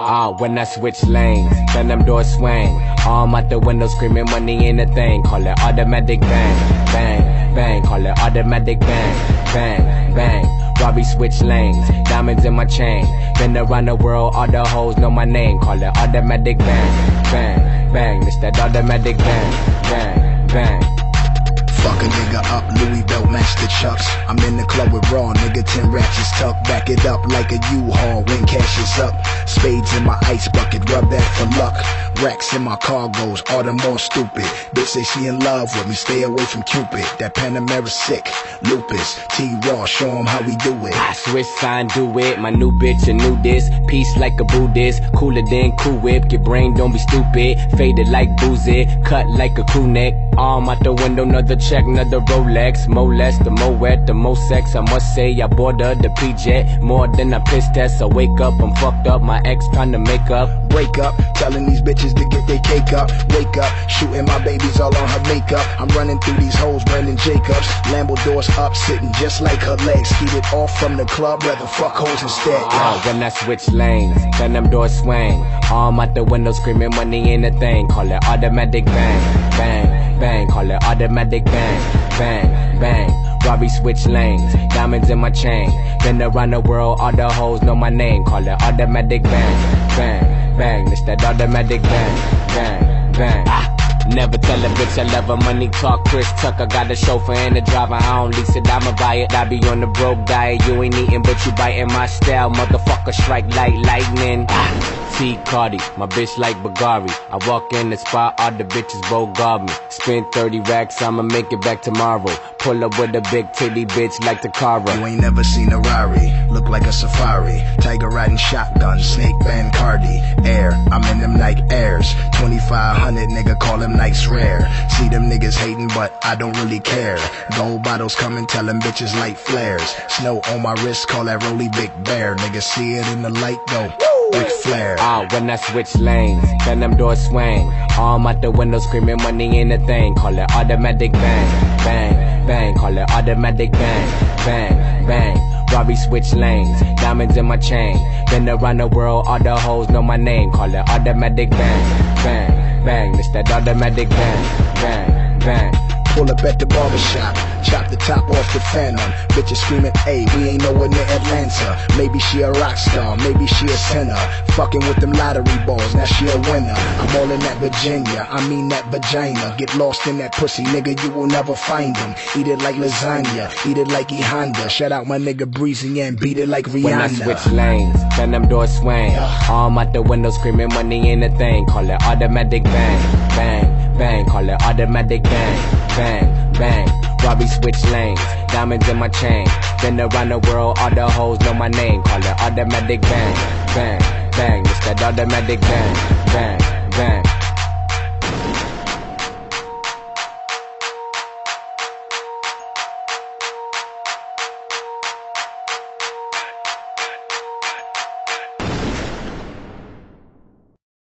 When I switch lanes, then them doors swing. Arm out the window screaming money ain't a thing. Call it automatic bang, bang, bang. Call it automatic bang, bang, bang. Robbie switch lanes, diamonds in my chain. Been around the world, all the hoes know my name. Call it automatic bang, bang, bang. It's that automatic bang, bang, bang. Fuck a nigga up, Louis belt match the chucks. I'm in the club with raw, nigga, 10 ratchets tucked. Back it up like a U-Haul when cash is up. Spades in my ice bucket, rub that for luck. Racks in my cargoes, all the more stupid. Bitch say she in love with me, stay away from Cupid. That Panamera sick, lupus, T-Raw, show him how we do it. I switch sign, do it, my new bitch, a new this. Peace like a Buddhist, cooler than Cool Whip. Your brain don't be stupid, faded like boozy, cut like a crew neck. Arm out the window, another check, another Rolex. More less, the more wet, the more sex. I must say, I boarded the P-Jet more than I piss test. I wake up, I'm fucked up, my ex trying to make up. Wake up, telling these bitches to get their cake up. Wake up, shooting my babies all on her makeup. I'm running through these hoes, Brandon Jacobs. Lambo doors up, sitting just like her legs. Skeeted off from the club, rather fuck hoes instead. When I switch lanes, then them doors swing. Arm out the window screaming money ain't a thing. Call it automatic bang, bang, bang. Call it automatic bang, bang, bang. Robbie switch lanes, diamonds in my chain. Been around the world, all the hoes know my name. Call it automatic bang, bang, bang. It's that automatic bang, bang, bang. Never tell a bitch I love her, money talk, Chris Tucker. Got a chauffeur and a driver, I don't lease it, I'ma buy it. I be on the broke diet, you ain't eating but you biting my style. Motherfucker strike like lightning. T. Cardi, my bitch like Bagari. I walk in the spot, all the bitches bogard me. Spend 30 racks, I'ma make it back tomorrow. Pull up with a big titty bitch like the Cara. You ain't never seen a Rari, look like a safari. Tiger riding shotgun, snake band Cardi. Air, I'm in them Nike Airs. 2500 nigga call them Nikes rare. See them niggas hating but I don't really care. Gold bottles coming, tell them bitches light flares. Snow on my wrist, call that Rolly Big Bear. Niggas see it in the light, go Ric Flair. When I switch lanes, then them doors swing. Arm out the window screaming money ain't a thing. Call it automatic bang, bang, bang. Call it automatic bang, bang, bang. Robbie switch lanes, diamonds in my chain. Been around the world, all the hoes know my name. Call it automatic bang, bang, bang. It's that automatic bang, bang, bang. Pull up at the barbershop, chop the top off the Phantom. Bitches screaming, hey, we ain't nowhere near Atlanta. Maybe she a rock star, maybe she a sinner. Fucking with them lottery balls, now she a winner. I'm all in that Virginia, I mean that vagina. Get lost in that pussy, nigga, you will never find him. Eat it like lasagna, eat it like E Honda. Shout out my nigga Breezy and beat it like Rihanna. When I switch lanes, then them doors swing. Arm out the window screaming money ain't a thing. Call it automatic bang, bang, bang. Call it automatic bang, bang, bang. Robbie switch lanes, diamonds in my chain. Been around the world, all the hoes know my name. Call it automatic bang, bang, bang. It's that automatic bang, bang, bang.